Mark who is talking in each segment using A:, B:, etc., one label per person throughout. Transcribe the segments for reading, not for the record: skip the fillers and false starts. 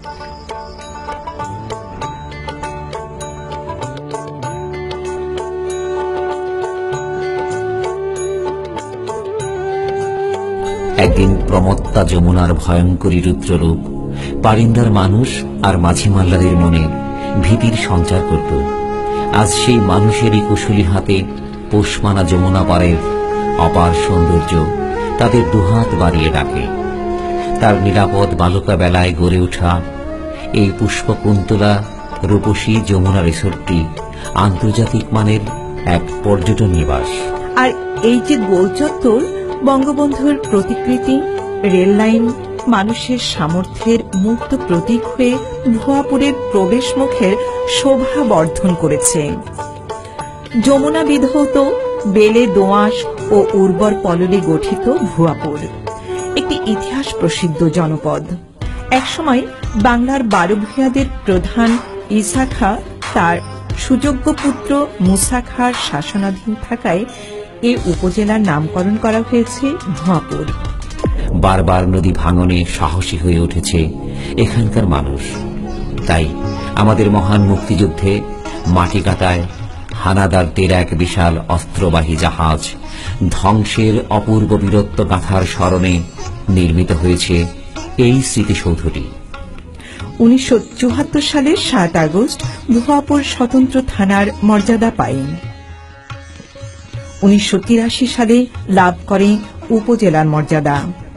A: একদিন প্রমত্তা যমুনার ভয়ঙ্করী রুদ্ররূপ পারিন্দার মানুষ আর মাঝি মাল্লাদের মনে ভীতির সঞ্চার করত। আজ সেই মানুষেরই কুশলী হাতে পোষমানা যমুনা পারের অপার সৌন্দর্য তাদের দুহাত বাড়িয়ে ডাকে। তার নিরাপদ বালুকা বেলায় গড়ে ওঠা এই পুষ্পকুন্তলা রূপসী যমুনা রিসোর্টটি আন্তর্জাতিক মানের এক পর্যটন নিবাস।
B: আর এই যে গোলচত্বর, বঙ্গবন্ধুর প্রতিকৃতি, রেল লাইন মানুষের সামর্থ্যের মূর্ত প্রতীক হয়ে ভুয়াপুরের প্রবেশ মুখের শোভা বর্ধন করেছে। যমুনা বিধৌত বেলে দোআঁশ ও উর্বর পললে গঠিত ভুয়াপুর একটি ইতিহাস প্রসিদ্ধ জনপদ। একসময় বাংলার 12 ভূঁইয়াদের প্রধান ঈসা খাঁ তার সুযোগ্য পুত্র মুসা খাঁর শাসনাধীন থাকায় এ উপজেলার নামকরণ করা হয়েছে ভুয়াপুর।
A: বারবার নদী ভাঙনে সাহসী হয়ে উঠেছে এখানকার মানুষ। তাই আমাদের মহান মুক্তিযুদ্ধে মাটি কাটায় হানাদারদের এক বিশাল অস্ত্রবাহী জাহাজ ধ্বংসের অপূর্ব বীরত্ব গাথার স্মরণে নির্মিত হয়েছে এই স্মৃতিসৌধটি।
B: 1974 সালের 7 আগস্ট ভুয়াপুর স্বতন্ত্র থানার মর্যাদা পায়। 1983 সালে লাভ করে উপজেলার মর্যাদা।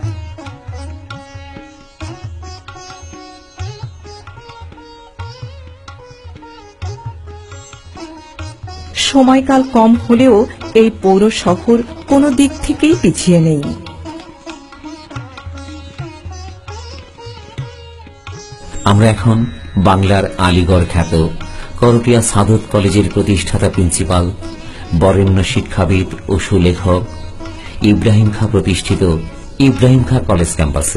B: সময়কাল কম হলেও এই পৌর শহর কোনো দিক থেকেই পিছিয়ে নেই।
A: আমরা এখন বাংলার আলিগড় খ্যাত করটিয়া সাদত কলেজের প্রতিষ্ঠাতা প্রিন্সিপাল, বরেণ্য শিক্ষাবিদ ও সুলেখক ইব্রাহিম খাঁ প্রতিষ্ঠিত ইব্রাহিম খাঁ কলেজ ক্যাম্পাসে।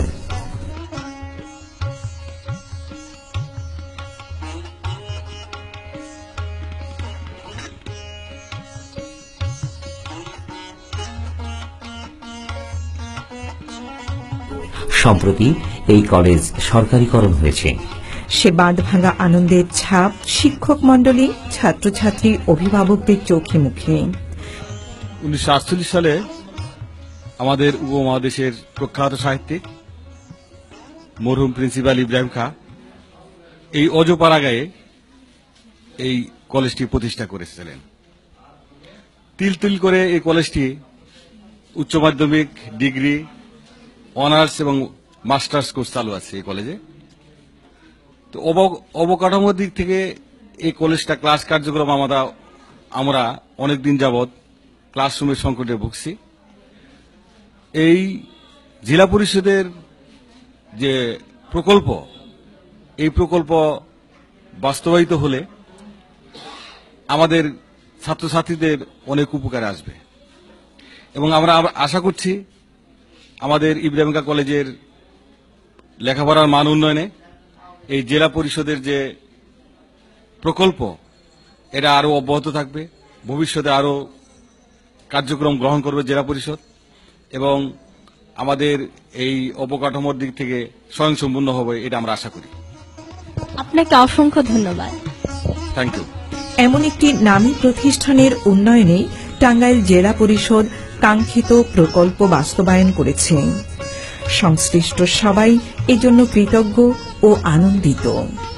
A: সম্প্রতি এই কলেজ সরকারীকরণ হয়েছে।
B: সে বাঁধ ভাঙা আনন্দের ছাপ শিক্ষক মণ্ডলী, ছাত্রছাত্রী, অভিভাবকদের চোখে মুখে।
C: 1948 সালে আমাদের উপমহাদেশের প্রখ্যাত সাহিত্যিক মরহুম প্রিন্সিপাল ইব্রাহিম খাঁ এই অজপাড়াগাঁয়ে এই কলেজটি প্রতিষ্ঠা করেছিলেন। তিল তিল করে এই কলেজটি উচ্চ মাধ্যমিক, ডিগ্রি, অনার্স এবং মাস্টার্স কোর্স চালু আছে এই কলেজে। তো অবকাঠামোর দিক থেকে এই কলেজটা ক্লাস কার্যক্রম আমরা অনেকদিন যাবৎ ক্লাসরুমের সংকটে ভুগছি। এই জেলা পরিষদের যে প্রকল্প, এই প্রকল্প বাস্তবায়িত হলে আমাদের ছাত্রছাত্রীদের অনেক উপকারে আসবে এবং আমরা আশা করছি আমাদের ইব্রাহিম খাঁ কলেজের লেখাপড়ার মান উন্নয়নে এই জেলা পরিষদের যে প্রকল্প এটা আরো অব্যাহত থাকবে। ভবিষ্যতে আরো কার্যক্রম গ্রহণ করবে জেলা পরিষদ এবং আমাদের এই অবকাঠামোর দিক থেকে স্বয়ংসম্পূর্ণ হবে, এটা আমরা আশা করি।
D: আপনাকে অসংখ্য ধন্যবাদ।
C: Thank you.
B: এমন একটি নামী প্রতিষ্ঠানের উন্নয়নে টাঙ্গাইল জেলা পরিষদ কাঙ্ক্ষিত প্রকল্প বাস্তবায়ন করেছে। সংশ্লিষ্ট সবাই এজন্য কৃতজ্ঞ ও আনন্দিত।